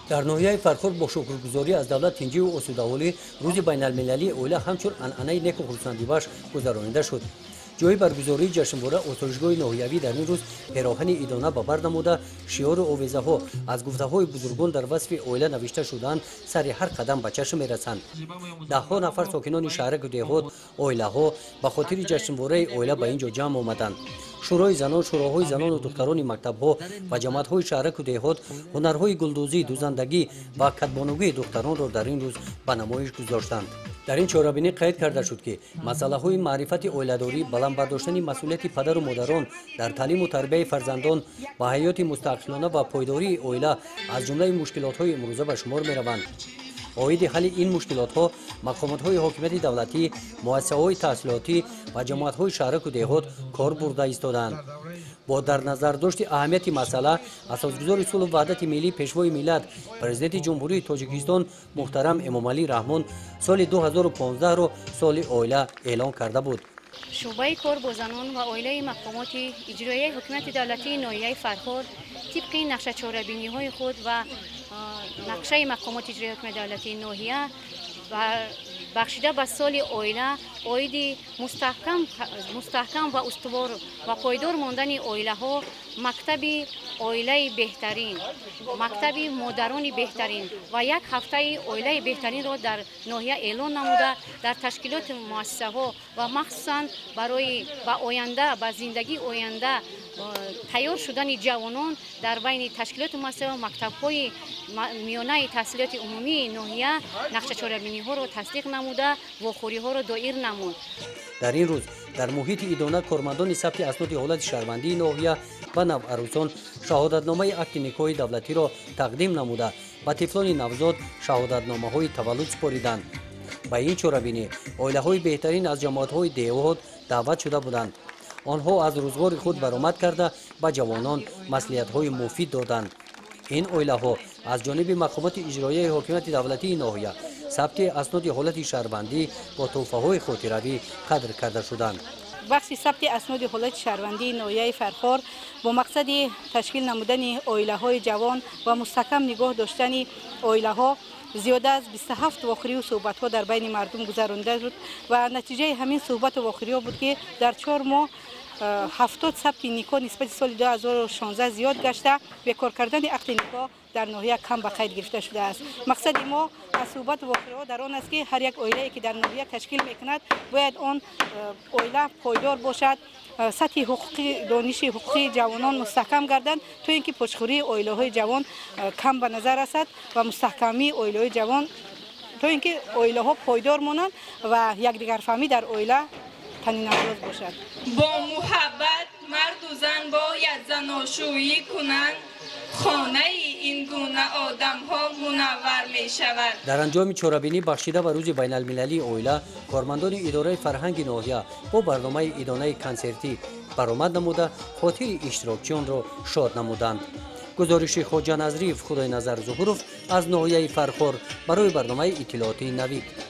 در ناحیه فرخور با شکرگزاری از دولت تنجی و اسوداولی روز بین المللی اویلا همچون انعنه نیک و خرسندی باش گذرانیده شد. جای برگزاری جشنواره اتریشگاه ناحیوی در این روز پیراهن ایدانه به بر نموده شعار آویزه ها از گفته های بزرگان در وصف اویلا نوشته شدند سر هر قدم به چشم میرسند. ده ها نفر ساکنان شهرک و دهات اویلا ها به خاطر جشنواره اویلا به اینجا جمع آمدند. شورای زنان، شوراهای زنان و دختران مکتب ها و جماعت های شهرک و دهات هنرهای گلدوزی، دوزندگی و کدبانوی دختران را در این روز به نمایش گذاشتند. در این چهاربینی قید کرده شد که مسئله های معرفت اویلاداری، بلند برداشتن مسئولیت پدر و مادران در تعلیم و تربیت فرزندان و حیات مستقلانه و پایداری اویلا از جمله مشکلات های امروزه به شمار می روند. عاید حل این مشکلات ها مقامات های حاکمیت دولتی، مؤسسه های تحصیلاتی و جماعت های شهرک و دهات کار برده ایستادند. با در نظر داشت اهمیت مسئله، اساسگزار صلح و وحدت ملی پیشوای ملت پرزیدنت جمهوری تاجیکستان محترم امامعلی رحمان سال 2015 را سال اویلا اعلان کرده بود. شعبه کار با زنان و اویلای مقامات اجرایی حکومت دولتی ناحیه فرخور طبق نقشه چهاربینی های خود و نقشه مقامات اجرایی حکومت دولتی ناحیه و بخشیده به سال اویلا عاید مستحکم و استوار و پایدار ماندن اویلا ها، مکتب اویلای بهترین، مکتب مادران بهترین و یک هفته اویلای بهترین را در ناحیه اعلان نموده در تشکیلات مؤسسه ها و مخصوصا برای به آینده به زندگی آینده تیار شدن جوانان در بین تشکیلات مؤسسه و مکتب های میانه تحصیلات عمومی ناحیه نقشه چهاربینی ها را تصدیق نموده واخوری ها را دایر نمود. در این روز در محیط ایدانه کارمندان ثبت اسناد حالت شهروندی ناحیه و نوعروسان شهادتنامه اکت نکاح دولتی را تقدیم نموده و طفلان نوزاد شهادتنامه های تولد سپاریدند. با این چهاربینی اویله های بهترین از جماعت های دهات دعوت شده بودند. آنها از روزگار خود برآمد کرده به جوانان مصلحت های مفید دادند. این اویله ها از جانب مقامات اجرایی حکومت دولتی ناحیه ثبت اسناد حالت شهروندی با تحفه های خاطروی قدر کرده شدند. بخش ثبت اسناد حالت شهروندی ناحیه فرخور با مقصد تشکیل نمودن اویله های جوان و مستحکم نگاه داشتن اویله ها زیاده از 27 واخری و صحبت ها در بین مردم گذرانده شد و نتیجه همین صحبت و واخری ها بود که در 4 ماه 70 ثبت نیکا نسبت سال 2016 زیاد گشته بیکار کردن عقد نیکا در ناحیه کم به قید گرفته شده است. مقصد ما از صحبت و واقعه در آن است که هر یک اویله که در ناحیه تشکیل میکند باید آن اویله پایدار باشد، سطح حقوقی دانش حقوقی جوانان مستحکم گردند تا اینکه پشتخوری اویله های جوان کم به نظر رسد و مستحکمی اویله های جوان تا اینکه اویله ها پایدار مانند و یکدیگر فهمی در اویله تنین انداز باشد. با محبت مرد و زن باید زناشویی کنند، خانه این گونه آدم ها منور می شود. در انجام چهاربینی بخشیده و روز بین المللی اویلا کارمندان اداره فرهنگ ناحیه با برنامه ادانه کنسرتی برآمد نموده خاطر اشتراکچیان را شاد نمودند. گزارش خواجه نظریف خدای نظر ظهورов از ناحیه فرخور برای برنامه اطلاعاتی نوید.